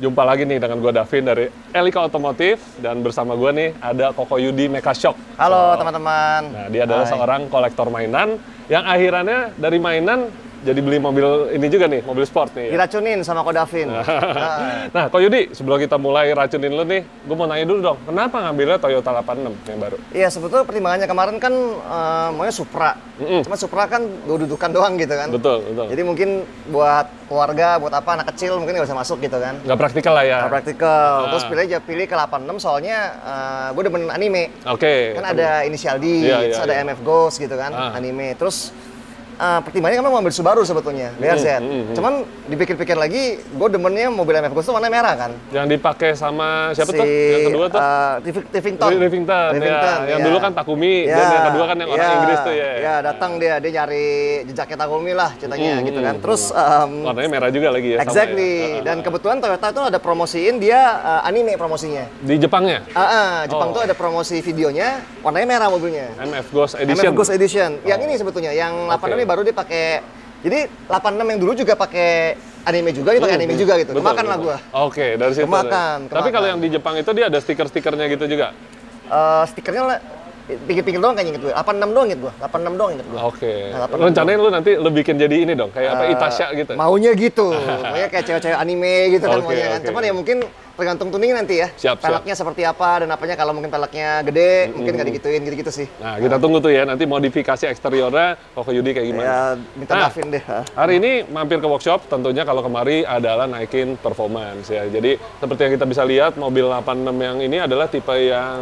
Jumpa lagi nih dengan gue Davin dari Elika Otomotif, dan bersama gue nih ada Koko Yudi Mekashock. Halo teman-teman. Nah, dia adalah seorang kolektor mainan yang akhirannya dari mainan jadi beli mobil ini juga nih, mobil sport nih. Diracunin sama Ko Davin. Nah, Ko Yudi, sebelum kita mulai racunin lu nih, gue mau nanya dulu dong, kenapa ngambilnya Toyota 86 yang baru? Iya, sebetulnya pertimbangannya kemarin kan maunya Supra. Cuma Supra kan dudukan doang gitu kan. Betul, betul. Jadi mungkin buat keluarga, buat apa, anak kecil mungkin nggak bisa masuk gitu kan. Nggak praktikal lah ya? Nggak praktikal. Terus pilih ke 86 soalnya gue demen anime. Oke. Kan ada Inisial D, terus ada MF Ghost gitu kan, anime. Terus pertimbangannya kan mau ambil Subaru sebetulnya, BRZ. Cuman dipikir-pikir lagi, gue demennya mobil MF Ghost tuh warna merah kan. Yang dipakai sama siapa tuh? Yang kedua tuh? Rivington. Yang dulu kan Takumi, dan yang kedua kan yang orang Inggris tuh ya. Ya, datang dia nyari jejaknya Takumi lah ceritanya gitu kan. Terus warnanya merah juga lagi ya. Exactly. Dan kebetulan Toyota itu ada promosiin dia anime promosinya. Di Jepangnya? Jepang tuh ada promosi videonya, warnanya merah mobilnya. MF Ghost Edition. MF Ghost Edition. Yang ini sebetulnya, yang 86 baru dia pakai. Jadi 86 yang dulu juga pakai anime juga, dia pakai anime juga gitu. Kemakan lah gua. Oke, dari situ. Kemakan. Tapi kalau yang di Jepang itu dia ada stiker-stikernya gitu juga? Stikernya pikir-pikir doang kayaknya inget gue. 86 doang inget gue. 86 doang inget gue. Oke. Rencananya lu nanti lu bikin jadi ini dong, kayak apa, Itasha gitu? Maunya gitu. Maunya kayak cewek-cewek anime gitu kan maunya kan. Cuman ya mungkin tergantung tuning nanti ya. Peleknya seperti apa dan apanya. Kalau mungkin peleknya gede, mungkin nggak digituin gitu-gitu sih. Nah, kita tunggu tuh ya nanti modifikasi eksteriornya Koko Yudi kayak gimana. Ya, minta Davin deh. Hari ini mampir ke workshop, tentunya kalau kemari adalah naikin performance ya. Jadi seperti yang kita bisa lihat, mobil 86 yang ini adalah tipe yang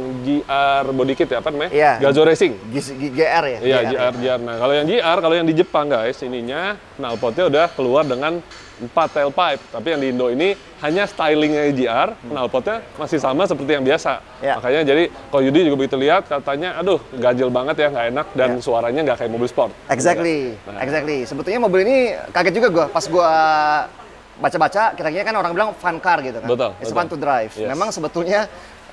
GR body kit ya, apa namanya? Iya. Gazoo Racing. GR ya? Iya, GR. Nah, kalau yang GR, kalau yang di Jepang guys, ininya knalpotnya udah keluar dengan 4 tailpipe, tapi yang di Indo ini hanya stylingnya GR, knalpotnya masih sama seperti yang biasa. Makanya jadi kalau Yudi juga begitu lihat, katanya aduh ganjil banget ya, nggak enak, dan suaranya nggak kayak mobil sport. Exactly. Sebetulnya mobil ini kaget juga gue pas gue baca-baca, kira-kira kan orang bilang fun car gitu kan. Betul. It's fun to drive. Memang sebetulnya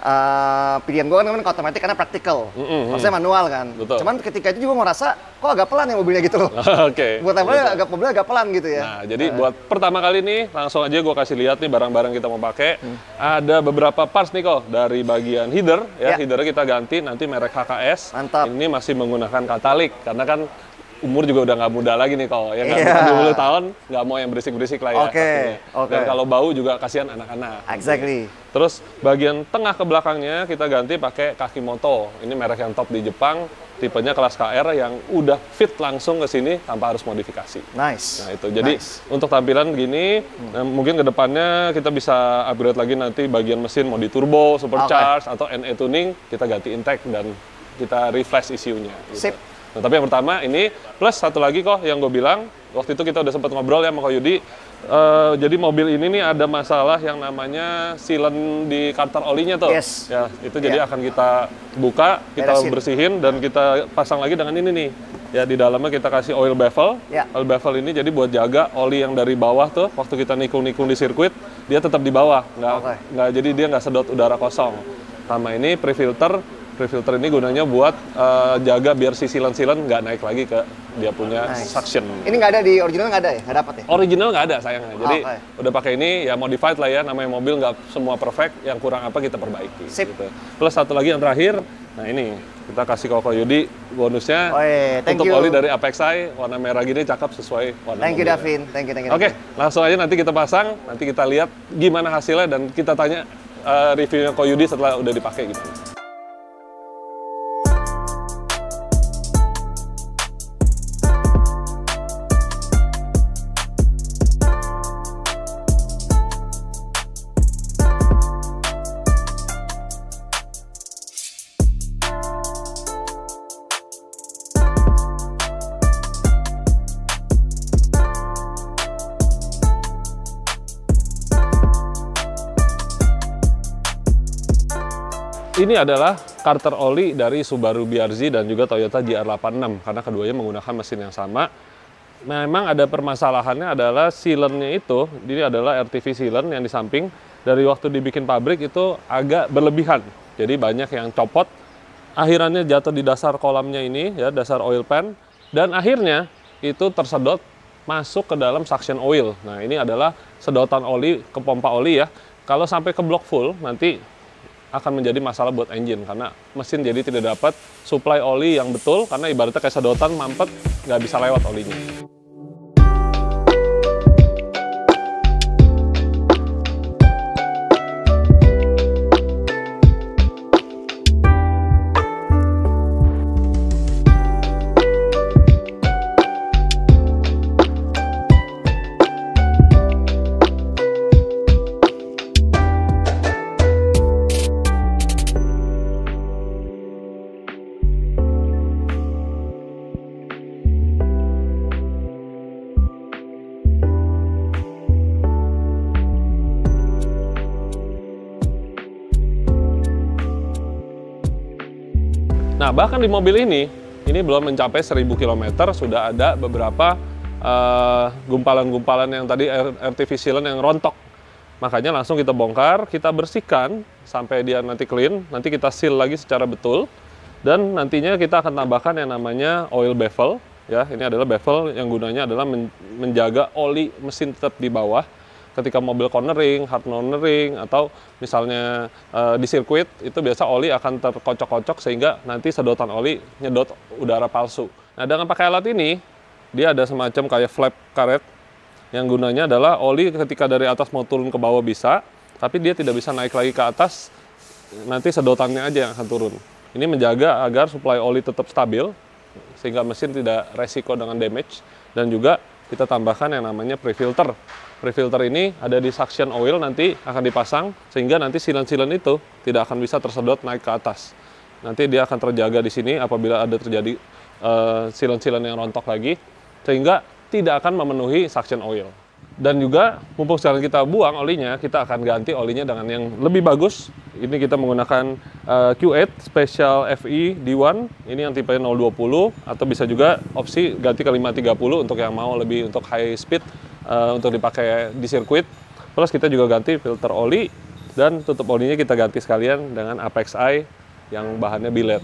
pilihan gue kan otomatis karena praktikal, maksudnya manual kan. Betul. Cuman ketika itu juga ngerasa kok agak pelan ya mobilnya gitu loh. Oke. Buat mobilnya agak pelan gitu ya. Nah, jadi buat pertama kali nih langsung aja gue kasih lihat nih barang-barang kita mau pakai. Ada beberapa parts nih kok dari bagian header ya. Headernya kita ganti nanti merek HKS. Mantap. Ini masih menggunakan katalik karena kan umur juga udah nggak muda lagi nih kok, ya kan? 20 tahun nggak mau yang berisik-berisik lah ya. Oke. Dan kalau bau juga kasihan anak-anak. Exactly. Terus bagian tengah ke belakangnya kita ganti pakai Kakimoto. Ini merek yang top di Jepang, tipenya kelas KR yang udah fit langsung ke sini tanpa harus modifikasi. Nah Nice. itu, jadi untuk tampilan gini, mungkin kedepannya kita bisa upgrade lagi nanti bagian mesin mau di turbo, supercharge, atau NE tuning, kita ganti intake dan kita refresh ECU-nya. Gitu. Sip. Nah, tapi yang pertama ini, plus satu lagi kok yang gue bilang, waktu itu kita udah sempat ngobrol ya sama Ko Yudi, jadi mobil ini nih ada masalah yang namanya sealant di karter olinya tuh. Yes. Ya, itu jadi akan kita buka, kita bersihin, dan kita pasang lagi dengan ini nih. Ya, di dalamnya kita kasih oil baffle. Oil baffle ini jadi buat jaga oli yang dari bawah tuh, waktu kita nikung-nikung di sirkuit, dia tetap di bawah. Nggak, jadi dia nggak sedot udara kosong. Sama ini pre-filter ini gunanya buat jaga biar si silen-silen nggak naik lagi ke dia punya suction. Ini nggak ada di original, nggak ada ya? Nggak dapat ya? Original nggak ada sayangnya. Jadi udah pakai ini ya modified lah ya, namanya mobil nggak semua perfect, yang kurang apa kita perbaiki. Sip. Gitu. Plus satu lagi yang terakhir, nah ini kita kasih Koko Yudi bonusnya untuk oli dari Apexi warna merah gini, cakep sesuai warna. Thank you Davin, thank you. Oke, langsung aja nanti kita pasang, nanti kita lihat gimana hasilnya dan kita tanya reviewnya Ko Yudi setelah udah dipakai gimana. Ini adalah karter oli dari Subaru BRZ dan juga Toyota GR86 karena keduanya menggunakan mesin yang sama. Memang ada permasalahannya adalah sealant-nya itu, ini adalah RTV sealant yang di samping, dari waktu dibikin pabrik itu agak berlebihan. Jadi banyak yang copot, akhirnya jatuh di dasar kolamnya ini, ya dasar oil pan, dan akhirnya itu tersedot masuk ke dalam suction oil. Nah, ini adalah sedotan oli ke pompa oli ya. Kalau sampai ke blok full, nanti akan menjadi masalah buat engine karena mesin jadi tidak dapat supply oli yang betul karena ibaratnya kayak sedotan mampet, nggak bisa lewat olinya. Nah, bahkan di mobil ini belum mencapai 1000 km, sudah ada beberapa gumpalan-gumpalan yang tadi RTV sealant yang rontok. Makanya langsung kita bongkar, kita bersihkan sampai dia nanti clean, nanti kita seal lagi secara betul. Dan nantinya kita akan tambahkan yang namanya oil bevel. Ya, ini adalah bevel yang gunanya adalah menjaga oli mesin tetap di bawah. Ketika mobil cornering, hard cornering, atau misalnya di sirkuit, itu biasa oli akan terkocok-kocok sehingga nanti sedotan oli nyedot udara palsu. Nah, dengan pakai alat ini, dia ada semacam kayak flap karet yang gunanya adalah oli ketika dari atas mau turun ke bawah bisa, tapi dia tidak bisa naik lagi ke atas, nanti sedotannya aja yang akan turun. Ini menjaga agar suplai oli tetap stabil, sehingga mesin tidak resiko dengan damage, dan juga kita tambahkan yang namanya pre-filter. Pre-filter ini ada di suction oil, nanti akan dipasang sehingga nanti silen-silen itu tidak akan bisa tersedot naik ke atas. Nanti dia akan terjaga di sini apabila ada terjadi silen-silen yang rontok lagi, sehingga tidak akan memenuhi suction oil. Dan juga mumpung sekarang kita buang olinya, kita akan ganti olinya dengan yang lebih bagus. Ini kita menggunakan Q8 Special FE D1, ini yang tipe 020, atau bisa juga opsi ganti ke 530 untuk yang mau lebih untuk high speed, untuk dipakai di sirkuit. Plus kita juga ganti filter oli, dan tutup olinya kita ganti sekalian dengan Apex Eye yang bahannya billet.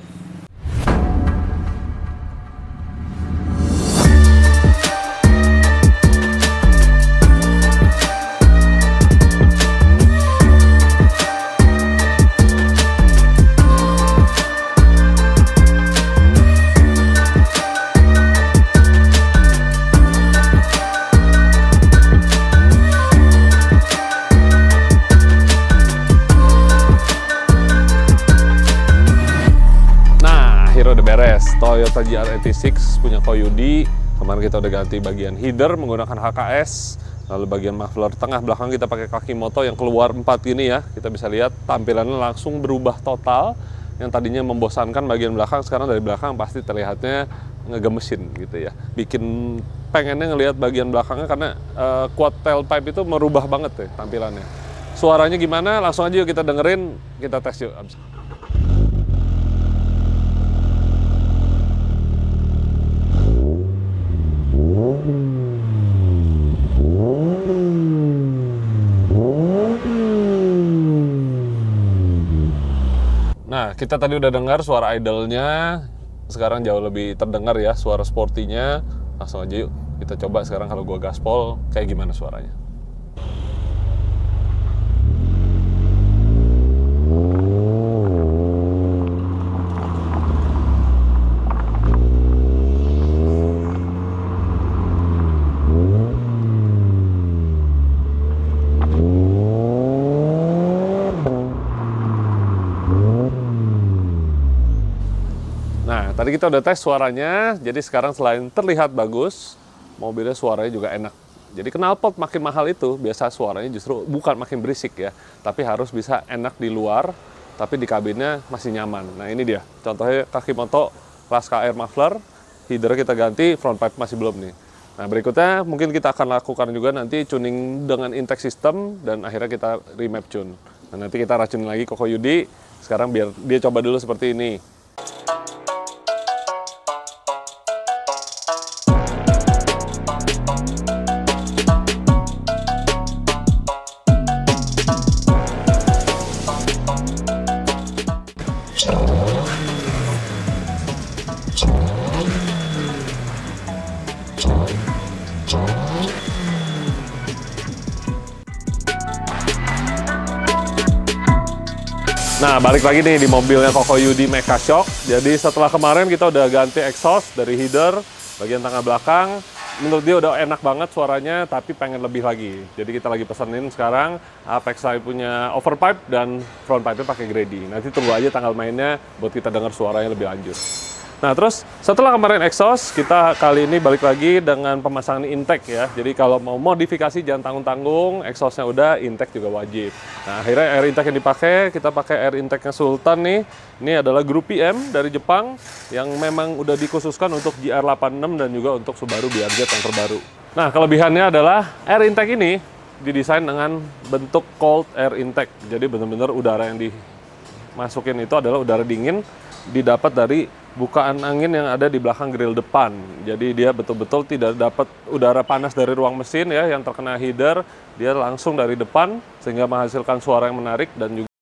Toyota GR86 punya Koyudi. Kemarin kita udah ganti bagian header menggunakan HKS, lalu bagian muffler tengah belakang kita pakai Kakimoto yang keluar 4 gini ya. Kita bisa lihat tampilannya langsung berubah total. Yang tadinya membosankan bagian belakang, sekarang dari belakang pasti terlihatnya ngegemesin gitu ya. Bikin pengennya ngelihat bagian belakangnya karena quad tailpipe itu merubah banget ya tampilannya. Suaranya gimana? Langsung aja yuk kita dengerin, kita tes yuk. Nah, kita tadi udah dengar suara idle-nya, sekarang jauh lebih terdengar ya suara sportinya. Langsung aja yuk, kita coba sekarang kalau gua gaspol, kayak gimana suaranya. Tadi kita udah tes suaranya, jadi sekarang selain terlihat bagus, mobilnya suaranya juga enak. Jadi knalpot makin mahal itu, biasa suaranya justru bukan makin berisik ya, tapi harus bisa enak di luar, tapi di kabinnya masih nyaman. Nah ini dia, contohnya Kakimoto kelas KR muffler, header kita ganti, front pipe masih belum nih. Nah berikutnya mungkin kita akan lakukan juga nanti tuning dengan intake system, dan akhirnya kita remap tune. Nah nanti kita racunin lagi ke Koyudi, sekarang biar dia coba dulu seperti ini. Nah, balik lagi nih di mobilnya Koko Yudi Mecha Shock. Jadi setelah kemarin kita udah ganti exhaust dari header, bagian tengah belakang. Menurut dia udah enak banget suaranya, tapi pengen lebih lagi. Jadi kita lagi pesenin sekarang Apex Live punya overpipe dan front pipe-nya pakai Grady. Nanti tunggu aja tanggal mainnya buat kita dengar suaranya lebih lanjut. Nah, terus setelah kemarin exhaust, kita kali ini balik lagi dengan pemasangan intake ya. Jadi kalau mau modifikasi jangan tanggung-tanggung, exhaustnya udah, intake juga wajib. Nah, akhirnya air intake yang dipakai, kita pakai air intake-nya Sultan nih. Ini adalah Group PM dari Jepang yang memang udah dikhususkan untuk GR86 dan juga untuk Subaru BRZ yang terbaru. Nah, kelebihannya adalah air intake ini didesain dengan bentuk cold air intake. Jadi benar-benar udara yang dimasukin itu adalah udara dingin didapat dari bukaan angin yang ada di belakang grill depan. Jadi dia betul-betul tidak dapat udara panas dari ruang mesin ya yang terkena header, dia langsung dari depan sehingga menghasilkan suara yang menarik dan juga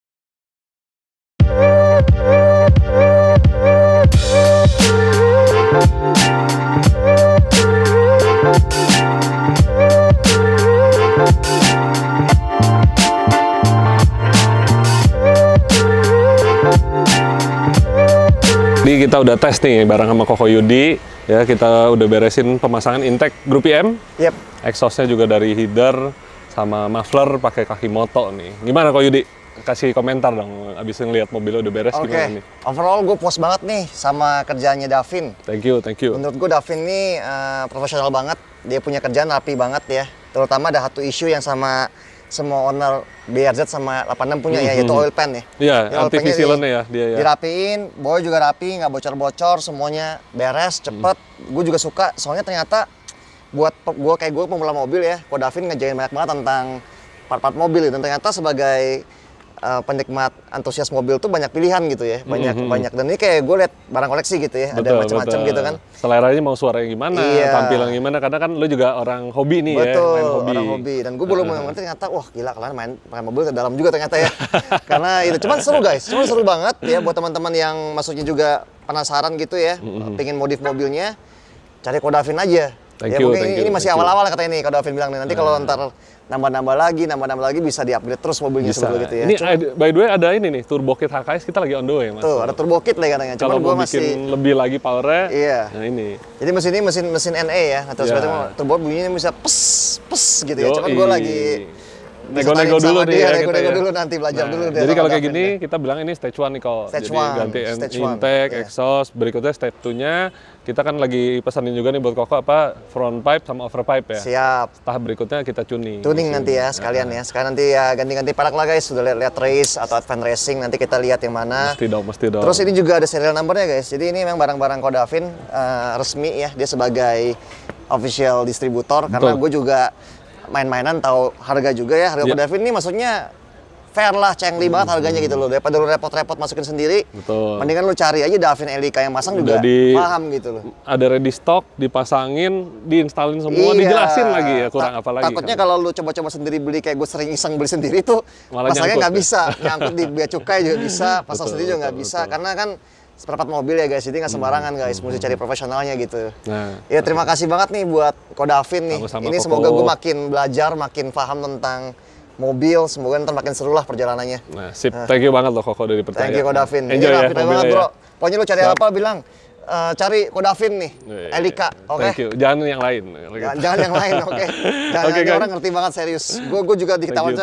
Jadi kita udah tes nih bareng sama Koko Yudi, ya kita udah beresin pemasangan intake Group PM. Yep. Exhaustnya juga dari header sama muffler pakai kaki moto nih. Gimana Koko Yudi? Kasih komentar dong, abis ngeliat mobilnya udah beres gimana nih? Overall gue puas banget nih sama kerjaannya Davin. Thank you, thank you. Menurut gue Davin nih profesional banget, dia punya kerjaan rapi banget ya. Terutama ada satu isu yang sama semua owner BRZ sama 86 punya ya, yaitu oil pan ya. Iya, anti-sealant ya dia ya. Dirapiin, boy juga rapi, nggak bocor-bocor, semuanya beres, cepet. Gue juga suka, soalnya ternyata buat gue kayak gue pemula mobil ya, Ko Davin ngejain banyak banget tentang part-part mobil. Dan ternyata sebagai penikmat antusias mobil tuh banyak pilihan gitu ya, banyak. Dan ini kayak gue liat barang koleksi gitu ya, ada macam-macam gitu kan. Seleranya mau suaranya gimana, tampilan gimana, karena kan lo juga orang hobi nih ya, main hobi. Orang hobi. Dan gue belum mengerti ternyata, wah gila kalian main mobil ke dalam juga ternyata ya. Karena itu, cuman seru guys, seru banget ya buat teman-teman yang maksudnya juga penasaran gitu ya, pengen modif mobilnya, cari Ko Davin aja. Thank ya you, mungkin ini masih awal-awal kata ini Ko Davin bilang nih, nanti kalau ntar nambah-nambah lagi bisa di-upgrade terus mobilnya sebelum gitu ya. Ini by the way ada ini nih, turbo kit HKS kita lagi on the way Mas. Tuh, ada turbo kit lagi katanya. Cuman gua masih bikin lebih lagi powernya. Iya. Nah ini. Jadi mesin ini mesin NE ya. Nah, terus berarti turbo bunyinya bisa pes gitu ya. Cuman gua lagi nego-nego dulu nih ya, nego-nego dulu nanti belajar dulu. Jadi kalau kayak gini kita bilang ini stage 1 nih kok. Stage jadi 1, ganti intake, exhaust, berikutnya stage 2-nya kita kan lagi pesanin juga nih buat Koko apa front pipe sama overpipe ya. Siap. Tahap berikutnya kita tuning. Tuning nanti ya sekalian ya. Sekarang nanti ya ganti-ganti pelek lah guys. Sudah lihat race atau advance racing nanti kita lihat yang mana. Mesti dong. Terus ini juga ada serial numbernya guys. Jadi ini memang barang-barang Ko Davin resmi ya. Dia sebagai official distributor. Karena gue juga main-mainan tahu harga juga ya. Harga Ko Davin ini maksudnya fair lah, cengli banget harganya gitu loh. Daripada lu repot-repot masukin sendiri, betul. Mendingan lu cari aja Davin Elika yang masang juga paham gitu loh. Ada ready stock, dipasangin, diinstalin semua, dijelasin lagi ya, kurang apa lagi. Takutnya kalau lu coba-coba sendiri beli, kayak gue sering iseng beli sendiri tuh, pasangnya nggak bisa. Nyangkut di bea cukai juga bisa, pasang sendiri juga nggak bisa. Karena kan seperempat mobil ya guys, jadi nggak sembarangan guys, mesti cari profesionalnya gitu. Nah, ya terima kasih banget nih buat Ko Davin nih. Ini semoga gue makin belajar, makin paham tentang mobil, semoga ntar makin seru lah perjalanannya. Nah, sip. Thank you banget loh Koko udah dipercaya. Thank you Ko Davin. Enjoy ya banget bro. Pokoknya lu cari apa bilang, cari Ko Davin nih, Elika, oke? Thank you. Jangan yang lain. Jangan yang lain, oke? Jangan orang ngerti banget serius. Gue juga diketahui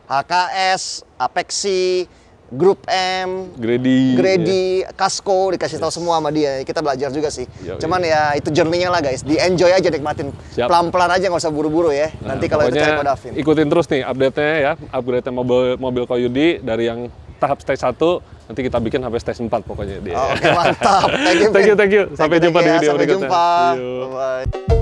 HKS, Apexi, Group M, Grady, Casco, dikasih tahu semua sama dia. Kita belajar juga sih. Cuman ya itu journey-nya lah guys. Di enjoy aja, nikmatin. Pelan-pelan aja, nggak usah buru-buru ya. Nah, nanti kalau itu cari Ko Davin. Ikutin terus nih update-nya ya. Upgrade-nya mobil Ko Yudi dari yang tahap stage 1 nanti kita bikin sampai stage 4 pokoknya dia. Oke, mantap. Thank you. Sampai jumpa di video berikutnya. Sampai jumpa. Bye.